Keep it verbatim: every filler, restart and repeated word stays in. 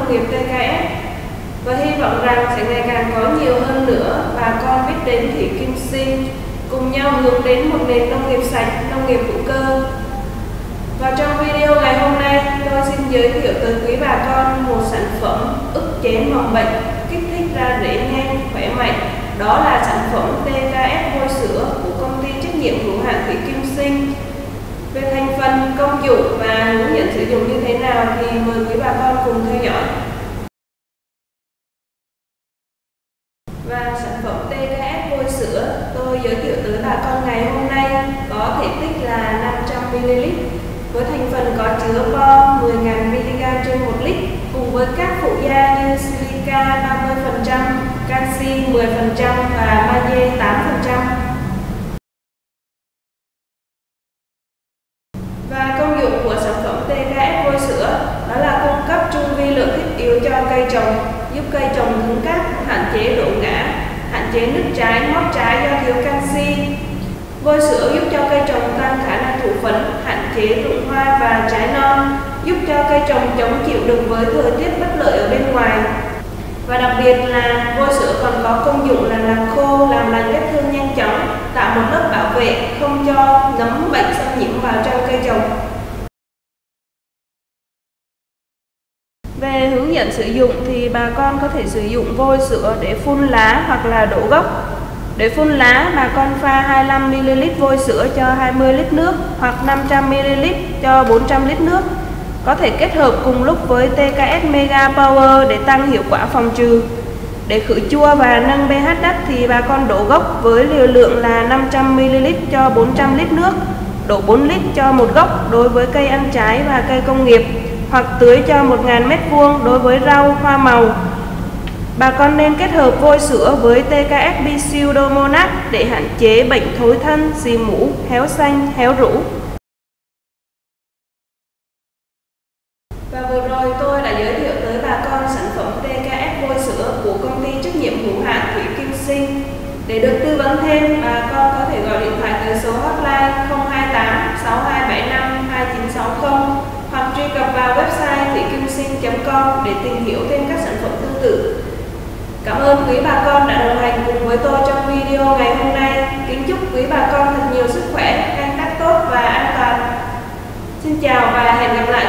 nông nghiệp tê ca ét và hy vọng rằng sẽ ngày càng có nhiều hơn nữa bà con biết đến Thị Kim Sinh, cùng nhau hướng đến một nền nông nghiệp sạch, nông nghiệp hữu cơ. Và trong video ngày hôm nay, tôi xin giới thiệu tới quý bà con một sản phẩm ức chế mầm bệnh, kích thích ra rễ nhanh, khỏe mạnh. Đó là sản phẩm tê ca ét vôi sữa của công ty trách nhiệm hữu hạn Thị Kim Sinh. Về thành phần, công dụng và hướng dẫn sử dụng như thế nào thì mời quý bà con cùng theo dõi. Và sản phẩm tê ca ét vôi sữa tôi giới thiệu tới bà con ngày hôm nay có thể tích là năm trăm mi li lít với thành phần có chứa bo mười nghìn mi li gam trên một lít, cùng với các phụ gia như silica ba mươi phần trăm, canxi mười phần trăm và magie tám phần trăm. Và công dụng của sản phẩm tê ca ét vôi sữa đó là cung cấp chung vi lượng thiết yếu cho cây trồng, giúp cây trồng cứng cáp, hạn chế đổ ngã, hạn chế nứt trái, móc trái do thiếu canxi. Vôi sữa giúp cho cây trồng tăng khả năng thụ phấn, hạn chế rụng hoa và trái non, giúp cho cây trồng chống chịu được với thời tiết bất lợi ở bên ngoài. Và đặc biệt là vôi sữa còn có công dụng là làm khô, làm lành vết thương nhanh chóng, tạo một lớp bảo vệ không cho nấm bệnh xâm nhiễm vào trong cây trồng. Về hướng dẫn sử dụng thì bà con có thể sử dụng vôi sữa để phun lá hoặc là đổ gốc. Để phun lá, bà con pha hai mươi lăm mi li lít vôi sữa cho hai mươi lít nước hoặc năm trăm mi li lít cho bốn trăm lít nước. Có thể kết hợp cùng lúc với tê ca ét Mega Power để tăng hiệu quả phòng trừ. Để khử chua và nâng pH đất thì bà con đổ gốc với liều lượng là năm trăm mi li lít cho bốn trăm lít nước, đổ bốn lít cho một gốc đối với cây ăn trái và cây công nghiệp, hoặc tưới cho một nghìn mét vuông đối với rau, hoa màu. Bà con nên kết hợp vôi sữa với tê ca ét Bisiudomonas để hạn chế bệnh thối thân, xì mũ, héo xanh, héo rũ. Và vừa rồi tôi đã giới thiệu tới bà con sản phẩm tê ca ét vôi sữa của công ty trách nhiệm hữu hạn Thị Kim Sinh. Để được tư vấn thêm, bà con có thể gọi điện thoại tới số hotline không hai tám sáu hai bảy năm hai chín sáu không hoặc truy cập vào website thị kim sinh chấm com để tìm hiểu thêm các sản phẩm tương tự. Cảm ơn quý bà con đã đồng hành cùng với tôi trong video ngày hôm nay. Kính chúc quý bà con thật nhiều sức khỏe, canh tác tốt và an toàn. Xin chào và hẹn gặp lại